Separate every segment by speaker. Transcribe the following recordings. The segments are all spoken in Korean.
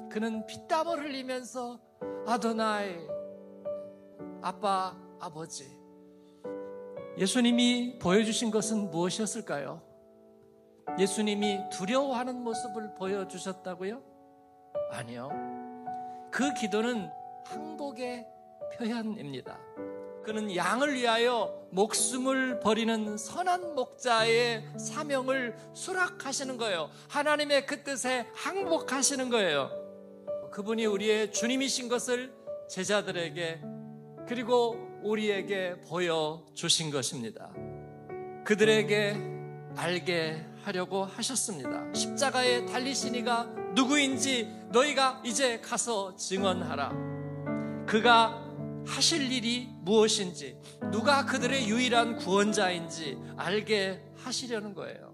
Speaker 1: 그는 피땀을 흘리면서 아도나이, 아빠, 아버지. 예수님이 보여주신 것은 무엇이었을까요? 예수님이 두려워하는 모습을 보여주셨다고요? 아니요. 그 기도는 항복의 표현입니다. 그는 양을 위하여 목숨을 버리는 선한 목자의 사명을 수락하시는 거예요. 하나님의 그 뜻에 항복하시는 거예요. 그분이 우리의 주님이신 것을 제자들에게 그리고 우리에게 보여주신 것입니다. 그들에게 알게 하려고 하셨습니다. 십자가에 달리신 이가 누구인지 너희가 이제 가서 증언하라. 그가 하실 일이 무엇인지, 누가 그들의 유일한 구원자인지 알게 하시려는 거예요.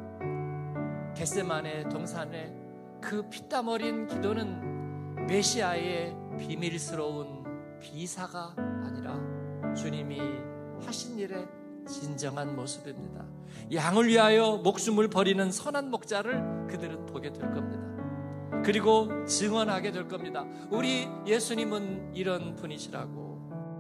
Speaker 1: 겟세마네 동산의 그 피땀 어린 기도는 메시아의 비밀스러운 비사가 아니라 주님이 하신 일의 진정한 모습입니다. 양을 위하여 목숨을 버리는 선한 목자를 그들은 보게 될 겁니다. 그리고 증언하게 될 겁니다. 우리 예수님은 이런 분이시라고.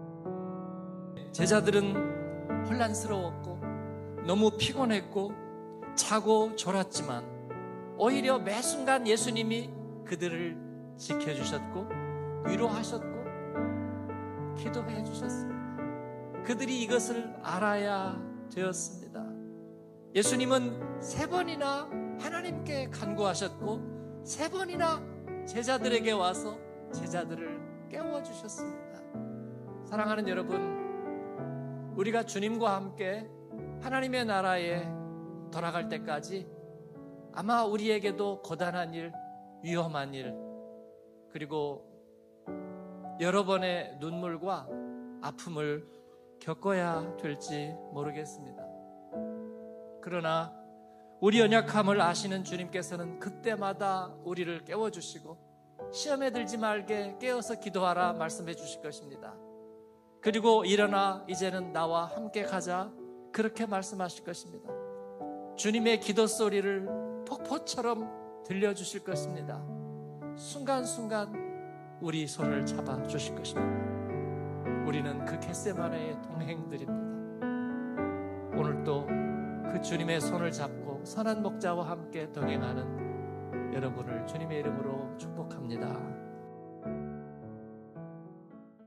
Speaker 1: 제자들은 혼란스러웠고 너무 피곤했고 자고 졸았지만 오히려 매 순간 예수님이 그들을 지켜주셨고 위로하셨고 기도해 주셨습니다. 그들이 이것을 알아야 되었습니다. 예수님은 3번이나 하나님께 간구하셨고 3번이나 제자들에게 와서 제자들을 깨워주셨습니다. 사랑하는 여러분, 우리가 주님과 함께 하나님의 나라에 돌아갈 때까지 아마 우리에게도 고단한 일, 위험한 일, 그리고 여러 번의 눈물과 아픔을 겪어야 될지 모르겠습니다. 그러나 우리 연약함을 아시는 주님께서는 그때마다 우리를 깨워주시고 시험에 들지 말게 깨어서 기도하라 말씀해 주실 것입니다. 그리고 일어나 이제는 나와 함께 가자 그렇게 말씀하실 것입니다. 주님의 기도 소리를 폭포처럼 들려주실 것입니다. 순간순간 우리 손을 잡아주실 것입니다. 우리는 그 겟세마네의 동행들입니다. 오늘도 그 주님의 손을 잡고 선한 목자와 함께 동행하는 여러분을 주님의 이름으로 축복합니다.